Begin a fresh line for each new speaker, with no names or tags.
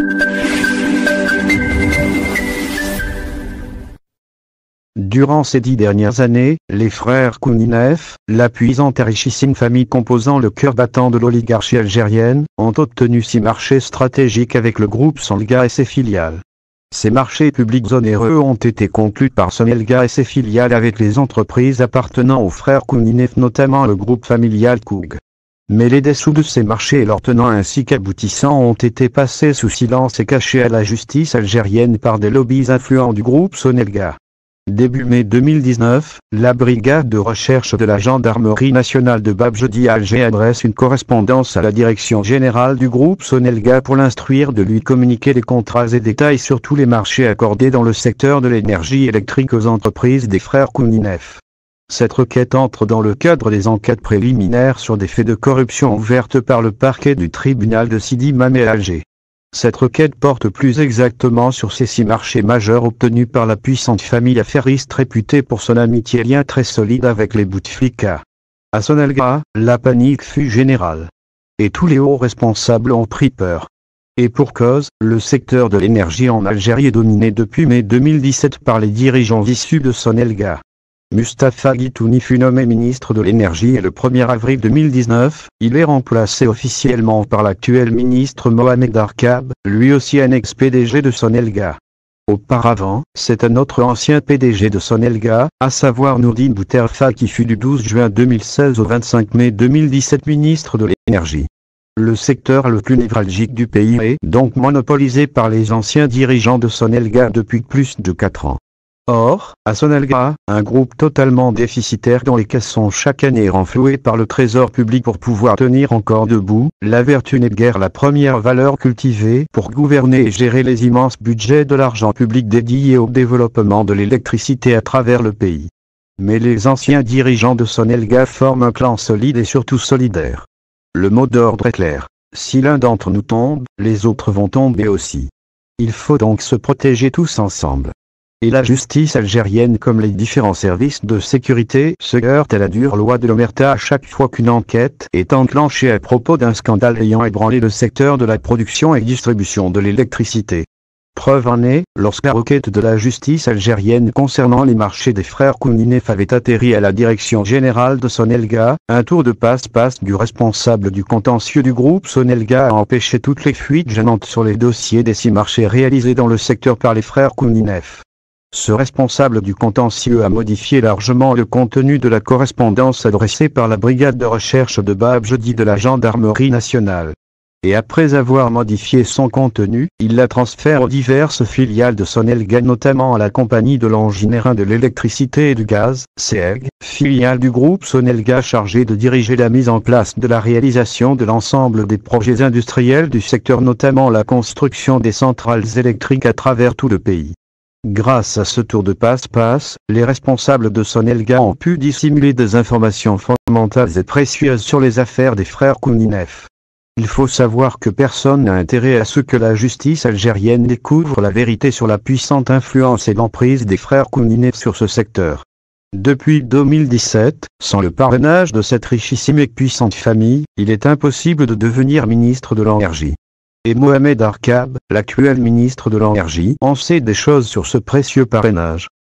Durant ces 10 dernières années, les frères Kouninef, la puissante et richissime famille composant le cœur battant de l'oligarchie algérienne, ont obtenu 6 marchés stratégiques avec le groupe Sonelga et ses filiales. Ces marchés publics onéreux ont été conclus par Sonelga et ses filiales avec les entreprises appartenant aux frères Kouninef, notamment le groupe familial Koug. Mais les dessous de ces marchés et leurs tenants ainsi qu'aboutissants ont été passés sous silence et cachés à la justice algérienne par des lobbies influents du groupe Sonelga. Début mai 2019, la brigade de recherche de la gendarmerie nationale de Bab Jodi à Alger adresse une correspondance à la direction générale du groupe Sonelga pour l'instruire de lui communiquer les contrats et détails sur tous les marchés accordés dans le secteur de l'énergie électrique aux entreprises des frères Kouninef. Cette requête entre dans le cadre des enquêtes préliminaires sur des faits de corruption ouvertes par le parquet du tribunal de Sidi Mamé à Alger. Cette requête porte plus exactement sur ces 6 marchés majeurs obtenus par la puissante famille affairiste réputée pour son amitié et lien très solide avec les Bouteflika. À Sonelga, la panique fut générale. Et tous les hauts responsables ont pris peur. Et pour cause, le secteur de l'énergie en Algérie est dominé depuis mai 2017 par les dirigeants issus de Sonelga. Mustapha Guitouni fut nommé ministre de l'énergie et le 1er avril 2019, il est remplacé officiellement par l'actuel ministre Mohamed Arkab, lui aussi un ex-PDG de Sonelga. Auparavant, c'est un autre ancien PDG de Sonelga, à savoir Nourdine Bouterfa qui fut du 12 juin 2016 au 25 mai 2017 ministre de l'énergie. Le secteur le plus névralgique du pays est donc monopolisé par les anciens dirigeants de Sonelga depuis plus de 4 ans. Or, à Sonelga, un groupe totalement déficitaire dont les caisses sont chaque année renflouées par le trésor public pour pouvoir tenir encore debout, la vertu n'est guère la première valeur cultivée pour gouverner et gérer les immenses budgets de l'argent public dédié au développement de l'électricité à travers le pays. Mais les anciens dirigeants de Sonelga forment un clan solide et surtout solidaire. Le mot d'ordre est clair. Si l'un d'entre nous tombe, les autres vont tomber aussi. Il faut donc se protéger tous ensemble. Et la justice algérienne comme les différents services de sécurité se heurtent à la dure loi de l'omerta à chaque fois qu'une enquête est enclenchée à propos d'un scandale ayant ébranlé le secteur de la production et distribution de l'électricité. Preuve en est, lorsque la requête de la justice algérienne concernant les marchés des frères Kouninef avait atterri à la direction générale de Sonelga, un tour de passe-passe du responsable du contentieux du groupe Sonelga a empêché toutes les fuites gênantes sur les dossiers des 6 marchés réalisés dans le secteur par les frères Kouninef. Ce responsable du contentieux a modifié largement le contenu de la correspondance adressée par la brigade de recherche de Bab Jodi de la gendarmerie nationale. Et après avoir modifié son contenu, il la transfère aux diverses filiales de Sonelga, notamment à la compagnie de l'Angénérin de l'électricité et du gaz, CEG, filiale du groupe Sonelga chargée de diriger la mise en place de la réalisation de l'ensemble des projets industriels du secteur, notamment la construction des centrales électriques à travers tout le pays. Grâce à ce tour de passe-passe, les responsables de Sonelga ont pu dissimuler des informations fondamentales et précieuses sur les affaires des frères Kouninef. Il faut savoir que personne n'a intérêt à ce que la justice algérienne découvre la vérité sur la puissante influence et l'emprise des frères Kouninef sur ce secteur. Depuis 2017, sans le parrainage de cette richissime et puissante famille, il est impossible de devenir ministre de l'énergie. Et Mohamed Arkab, l'actuel ministre de l'énergie, en sait des choses sur ce précieux parrainage.